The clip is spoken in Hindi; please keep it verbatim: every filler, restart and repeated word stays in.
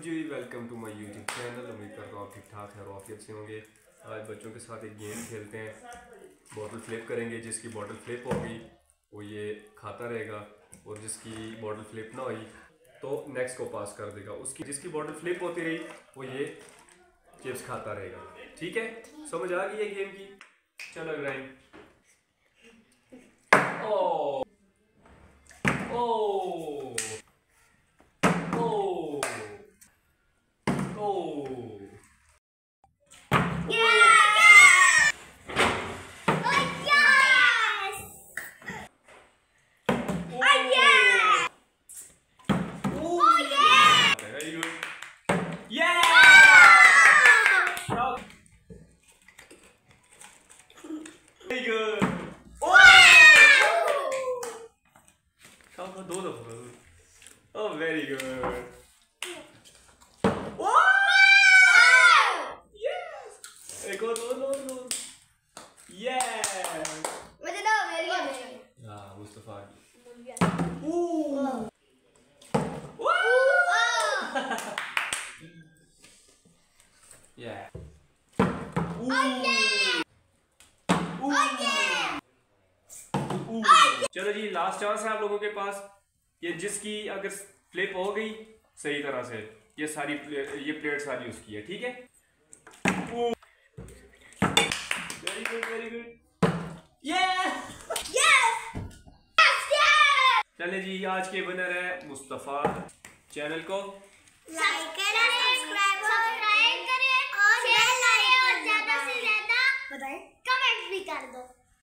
Ji, welcome to my YouTube channel. उम्मीद करता हूँ आप ठीक ठाक है और आफियत से होंगे। आज बच्चों के साथ एक गेम खेलते हैं, बॉटल फ्लिप करेंगे। जिसकी बॉटल फ्लिप होगी वो ये खाता रहेगा और जिसकी बॉटल फ्लिप ना हुई तो नेक्स्ट को पास कर देगा। उसकी जिसकी बॉटल फ्लिप होती रही वो ये चिप्स खाता रहेगा। ठीक है, समझ आ गई है गेम की? चलो इब्राहिम। ओ ओ ओ ओ दो दफा। Oh very good. एक और दो दो दो। यस मुझे दो मेरी है। हाँ मुस्तफा की। Yeah. चलो जी, लास्ट चांस है आप लोगों के पास। ये जिसकी अगर फ्लिप हो गई सही तरह से, ये सारी ये प्लेट सारी उसकी है। ठीक है, वेरी गुड वेरी गुड। चले जी, आज के विनर है मुस्तफा। चैनल को लाइक करें, सब्सक्राइब करें और शेयर करें और ज्यादा से ज्यादा बताएं, कमेंट भी कर दो।